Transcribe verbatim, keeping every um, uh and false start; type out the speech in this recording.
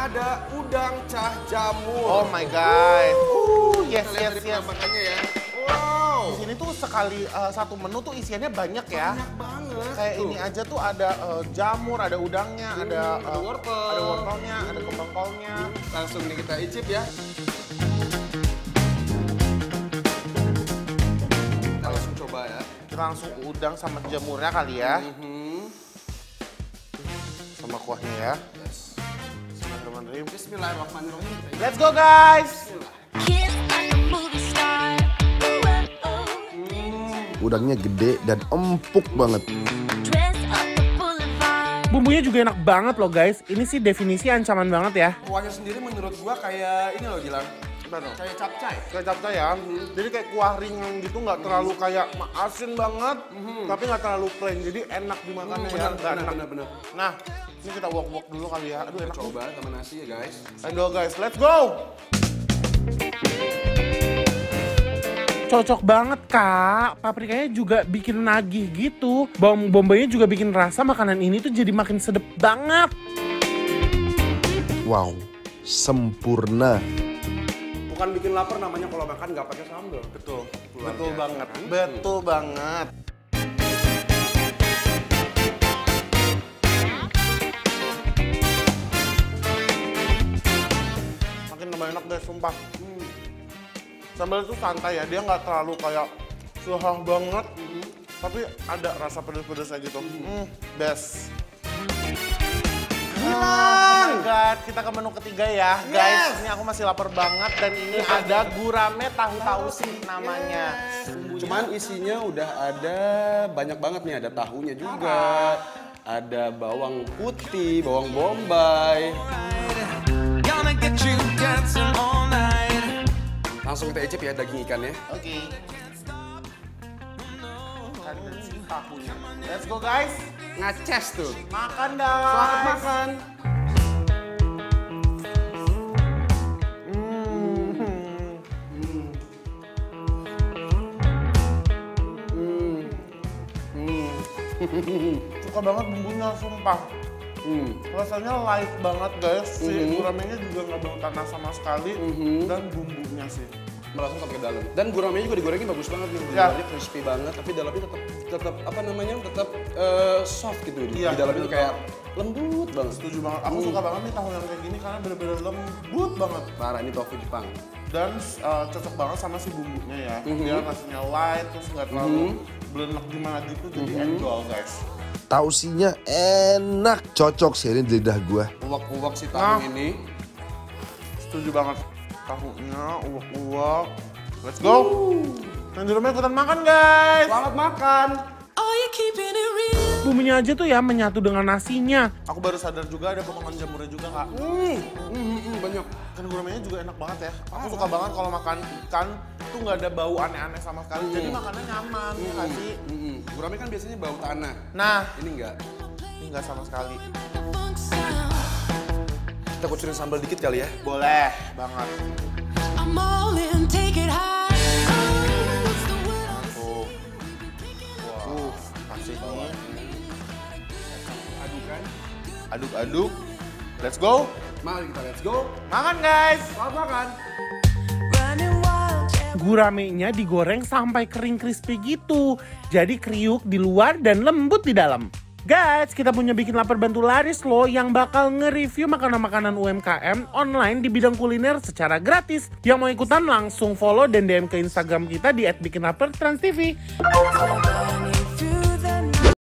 ada udang cah jamur. Oh my god. Uh, yes, yes, yes. Makannya ya. Wow. Di sini tuh sekali uh, satu menu tuh isiannya banyak ya. Banyak banget. Kayak tuh. ini aja tuh ada uh, jamur, ada udangnya, hmm, ada uh, ada wortel, ada wortelnya, ada kembang kolnya. Hmm, langsung nih kita icip ya. Kita langsung coba ya. Kita langsung udang sama jamurnya kali ya. Mm-hmm. Sama kuahnya ya. Yes. Bismillahirrahmanirrahim. Bismillahirrahmanirrahim. Let's go guys. Udangnya gede dan empuk banget. Bumbunya juga enak banget loh guys. Ini sih definisi ancaman banget ya. Kuahnya sendiri menurut gua kayak ini loh Gilang. Kayak capcay. Kayak capcay ya. Mm-hmm. Jadi kayak kuah ringan gitu, nggak terlalu kayak asin banget, mm-hmm. tapi nggak terlalu plain. Jadi enak dimakannya mm, ya. Benar, benar, benar, benar. Nah, ini kita wok-wok dulu kali ya. Aduh, enak. Coba sama nasi ya guys. Ayo guys, let's go. Cocok banget kak, paprikanya juga bikin nagih gitu. Bawang bombaynya juga bikin rasa makanan ini tuh jadi makin sedep banget. Wow, sempurna. Bukan bikin lapar namanya kalau makan nggak pakai sambal. Betul, Luar betul biasa, banget, kan? betul hmm. banget. Makin tambah enak guys, sumpah. Hmm. Sambal itu santai ya, dia nggak terlalu kayak suhah banget, mm-hmm. tapi ada rasa pedes-pedesnya gitu. Mm-hmm. Hmm, best. Oh my god, kita ke menu ketiga ya, yes. Guys. Ini aku masih lapar banget dan ini ada gurame tahu tausi namanya. Yes. Cuman isinya udah ada banyak banget nih, ada tahunya juga, ada bawang putih, bawang bombay. Langsung kita icip ya daging ikannya. Oke. Okay. Tahunya. Let's go guys. Ngaces tuh. Makan guys. Selamat makan. Hmm. Hmm. Hmm. Hmm. Suka banget bumbunya, sumpah. Hmm. Rasanya light banget guys. Si mm-hmm. guramenya juga nggak bau tanah sama sekali. Mm-hmm. Dan bumbunya sih langsung sampai ke dalam. Dan guramenya juga digorengnya bagus banget nih. Ya. Luarnya crispy banget, tapi dalamnya tetap tetap apa namanya? Tetap uh, soft gitu. Ya, di dalamnya tuh kayak lembut banget. Setuju banget. Aku hmm. suka banget nih tahu yang kayak gini karena bener-bener lembut banget. Parah, ini tofu Jepang. Dan uh, cocok banget sama si bumbunya ya. Mm-hmm. Dia rasanya light, terus nggak terlalu mm-hmm. belenek gimana gitu, jadi mm-hmm. enjoy guys. Tausinya enak, cocok sih ini di lidah gua. Uwak-uwak si tahu nah, ini. Setuju banget. Tahunya, uwak-uwak. Let's go. Yang di rumah ikutan makan guys. Selamat makan. Bumbunya aja tuh ya menyatu dengan nasinya. Aku baru sadar juga ada potongan jamurnya juga kak. Hmm, hmm, hmm, banyak. Kan guramenya juga enak banget ya. Aku suka banget kalau makan ikan tuh nggak ada bau aneh-aneh sama sekali. Hmm. Jadi makannya nyaman, hmm. ya nggak sih? Hmm. Gurame kan biasanya bau tanah. Nah, ini enggak. Ini enggak sama sekali. Kita kucurin sambal dikit kali ya? Boleh banget. Tuh. Wow. Kasih nih. Adukan. Aduk-aduk. Let's go. Mari kita let's go. Makan guys. Selamat makan. Guramenya digoreng sampai kering crispy gitu. Jadi kriuk di luar dan lembut di dalam. Guys, kita punya bikin lapar bantu laris loh yang bakal nge-review makanan-makanan U M K M online di bidang kuliner secara gratis. Yang mau ikutan langsung follow dan D M ke Instagram kita di et bikin lapar trans T V.